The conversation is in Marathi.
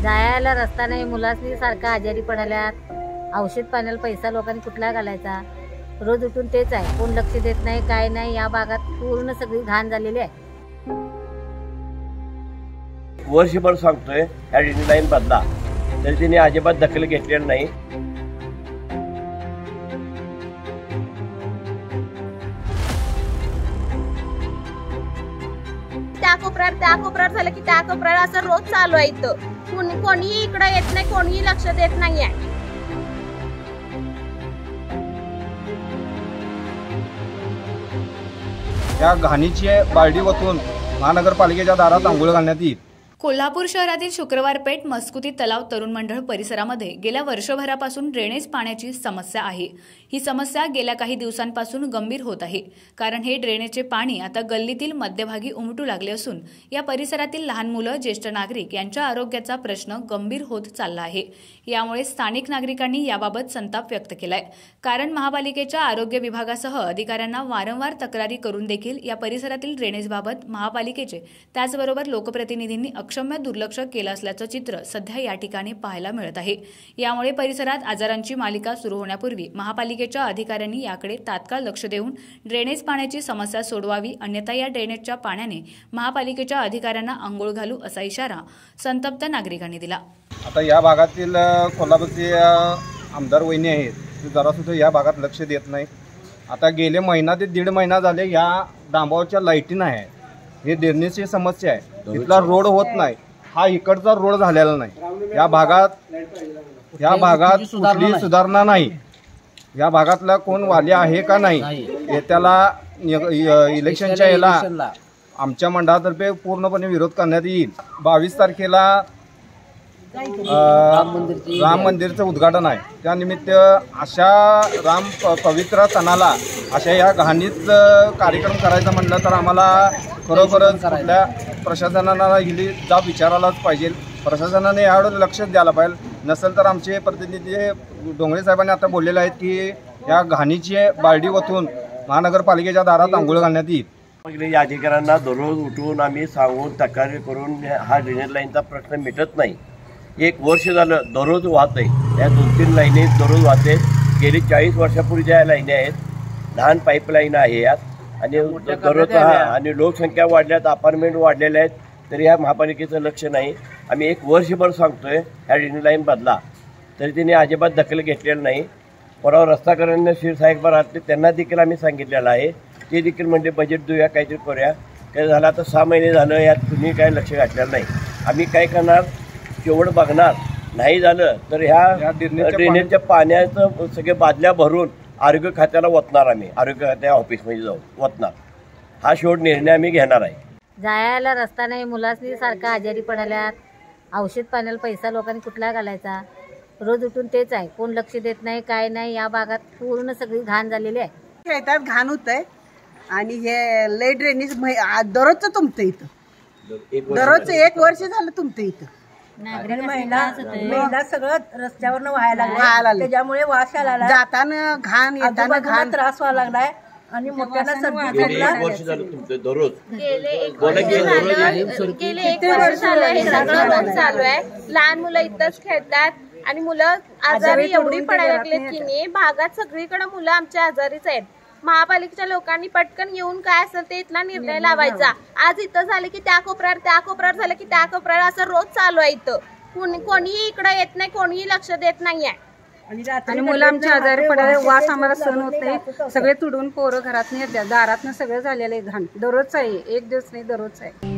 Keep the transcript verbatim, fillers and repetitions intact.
जायला रस्ता नाही, मुलासनी सारखा आजारी पडाल्यात, औषध पाण्याला पैसा लोकांनी कुठला घालायचा, रोज उठून तेच आहे, कोण लक्ष देत नाही, काय नाही। या भागात पूर्ण सगळी घाण झालेली आहे। वर्षभर सांगतोय ह्या ड्रेनेज लाईन बदला, तरी तिने अजिबात दखल घेतलेली नाही। त्या कोपऱ्यात त्या कोपऱ्यात झालं की त्या कोपऱ्यात असं रोज चालू आहे। इथं कोणी कोणीही इकडे येत नाही, कोणीही लक्ष देत नाही आहे। या घाणीची बालडी वतून महानगरपालिकेच्या दारात आंघोळ घालण्यात येईल। कोल्हापूर शहरातील शुक्रवार पेठ, मस्कुती तलाव, तरुण मंडळ परिसरामध्ये गेल्या वर्षभरापासून ड्रेनेज पाण्याची समस्या आहे। ही समस्या गेल्या काही दिवसांपासून गंभीर होत आहे, कारण हे ड्रेनेजचे पाणी आता गल्लीतील मध्यभागी उमटू लागले असून या परिसरातील लहान मुलं, ज्येष्ठ नागरिक यांच्या आरोग्याचा प्रश्न गंभीर होत चालला आहे। यामुळे स्थानिक नागरिकांनी याबाबत संताप व्यक्त केलाय, कारण महापालिकेच्या आरोग्य विभागासह अधिकाऱ्यांना वारंवार तक्रारी करून देखील या परिसरातील ड्रेनेजबाबत महापालिकेचे त्याचबरोबर लोकप्रतिनिधींनी अक्षम्य दुर्लक्ष केलं असल्याचं चित्र सध्या या ठिकाणी पाहायला मिळत आहे। यामुळे परिसरात आजारांची मालिका सुरू होण्यापूर्वी महापालिकेच्या अधिकाऱ्यांनी याकडे तात्काळ लक्ष देऊन ड्रेनेज पाण्याची समस्या सोडवावी, अन्यथा या ड्रेनेजच्या पाण्याने महापालिकेच्या अधिकाऱ्यांना अंघोळ घालू असा इशारा संतप्त नागरिकांनी दिला। आता या भागातील कोल्हापूरचे आमदार वहिनी आहेत, ते जरा सुद्धा या भागात लक्ष देत नाही। आता गेले महिना ते दीड महिना झाले या डांबावरच्या लाईटी नाही, हे ड्रेनेजची समस्या आहे। इथला रोड होत नाही, हा इकडचा रोड झालेला नाही। या भागात या भागात कुठली सुधारणा नाही। या भागातला कोण वाली आहे का नाही, त्याला इलेक्शनच्या याला आमच्या मंडळातर्फे पूर्णपणे विरोध करण्यात येईल। बावीस तारखेला राम मंदिरचं उद्घाटन आहे, त्यानिमित्त अशा राम पवित्र सणाला अशा या घाणीत कार्यक्रम करायचा म्हटलं तर आम्हाला खरोखरच कुठल्या प्रशासनाला ही जाब विचारायलाच पाहिजे। प्रशासनाने यावर लक्ष द्यायला पाहिजे, नसेल तर आमचे प्रतिनिधी डोंगरे साहेबांनी आता बोललेले आहेत की या घाणीची बालडी वतून महानगरपालिकेच्या दारात आंघोळ घालण्यात येईल। या अधिकाऱ्यांना दररोज उठून आम्ही सांगून तक्रारी करून हा ड्रेनेज लाईनचा प्रश्न मिटत नाही। एक वर्ष झालं दररोज वाहत आहे, या दोन तीन लाईनी दररोज वाहते। गेली चाळीस वर्षापूर्वीच्या या लाईनी आहेत, लहान पाईपलाईन आहे यात, आणि दररोज हा आणि लोकसंख्या वाढल्यात, अपार्टमेंट वाढलेल्या आहेत, तरी ह्या महापालिकेचं लक्ष नाही। आम्ही एक वर्षभर सांगतोय ह्या ड्रेनेज लाईन बदला, तरी तिने अजिबात दखल घेतलेली नाही। परवा रस्ताकरांना क्षीरसागर राहते त्यांना देखील आम्ही सांगितलेलं आहे, ते देखील म्हणजे बजेट देऊया, काहीतरी करूया। काय झालं आता सहा महिने झालं, यात तुम्ही काय लक्ष घातलेलं नाही। आम्ही काय करणार, केवढं बघणार, नाही झालं तर ह्या ड्रेनेजच्या पाण्याचं सगळे बादल्या भरून आरोग्य खात्याला वतणार, आम्ही आरोग्य खात्या ऑफिसमध्ये जाऊन वतणार। हा शेवट निर्णय आम्ही घेणार आहे। जायला रस्ता नाही, मुलासनी सारखा आजारी पडाल्यात, औषध पाण्याला पैसा लोकांनी कुठला घालायचा, रोज उठून तेच आहे, कोण लक्ष देत नाही, काय नाही। या भागात पूर्ण सगळी घाण झालेली आहे। खेळतात घाण होत आहे, आणि हे लय ड्रेनेज दररोजचं तुमचं इथं, दररोजचं एक वर्ष झालं तुमचं इथं। महिला सगळं रस्त्यावर व्हायला लागलं, त्याच्यामुळे वास यायला, जाताना घाण येताना घाण त्रास व्हायला लागलाय, आणि मोठ्याला सर्दी दररोज गेले एक वर्ष झालं हे सगळं रोज चालू आहे। लहान मुलं इथंच खेळतात आणि मुलं आजारी एवढी पडायला लागलेत की नाही, भागात सगळीकडे मुलं आमच्या आजारीच आहेत। महापालिकेच्या लोकांनी पटकन येऊन काय असेल ते इथला निर्णय लावायचा। आज इथं झालं की त्या कोपऱ्यात, त्या कोपऱ्यात झालं की त्या कोपऱ्यात असं रोज चालू आहे। इथं कोणी कोणीही इकडे येत नाही, कोणीही लक्ष देत नाहीये, आणि मुलं आमच्या आजारी पडायला वास आम्हाला सहन होत नाही। सगळे तुडून पोरं घरात येतात, दारातनं सगळं झालेलं आहे घाण, दररोजच आहे, एक दिवस नाही दररोजच आहे।